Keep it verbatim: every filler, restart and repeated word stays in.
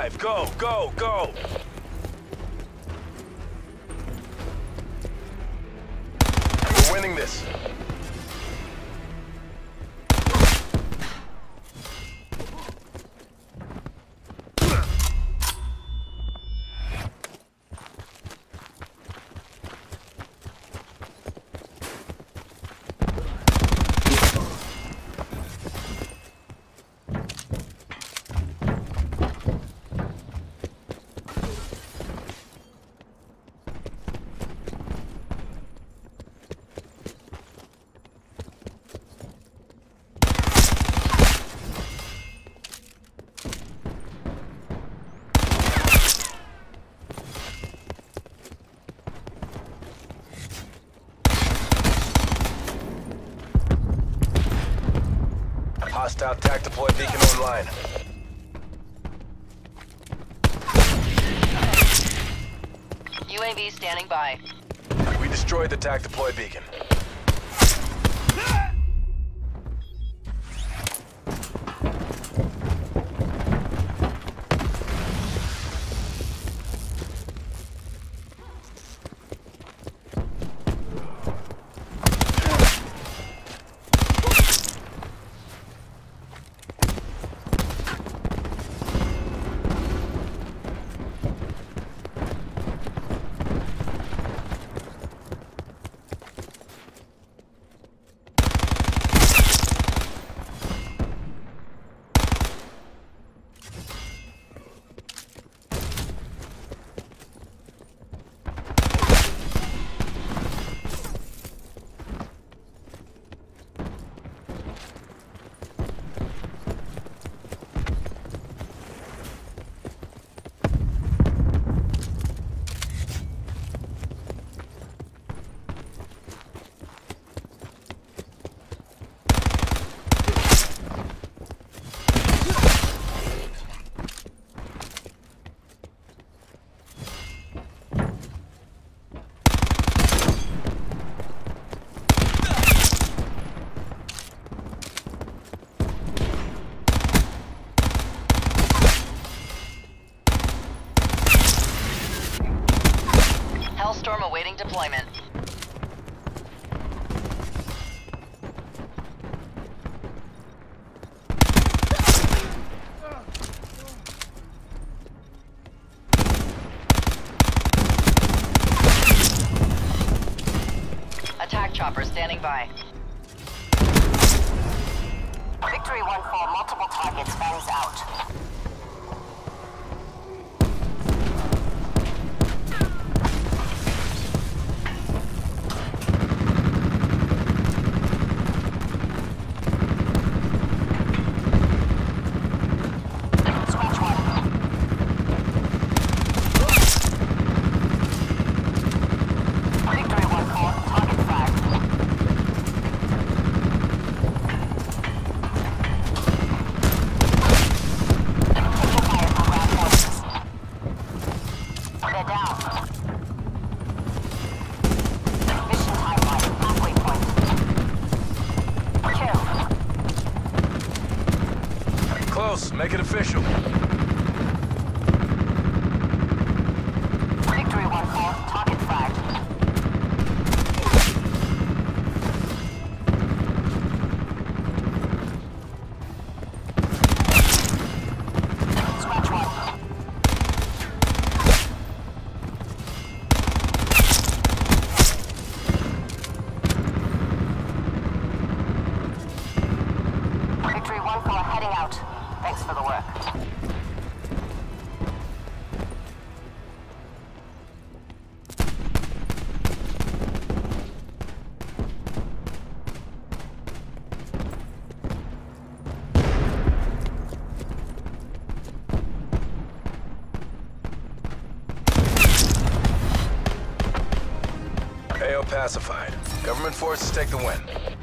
five. Go, go, go. We're winning this. Hostile T A C deploy beacon online. U A V standing by. We destroyed the T A C deploy beacon. Hellstorm awaiting deployment. Attack chopper standing by. Victory one four, multiple targets, fans out. Make it official. Victory one four, target flagged. Scratch one. Victory one four, heading out. Thanks for the work. A O pacified. Government forces take the win.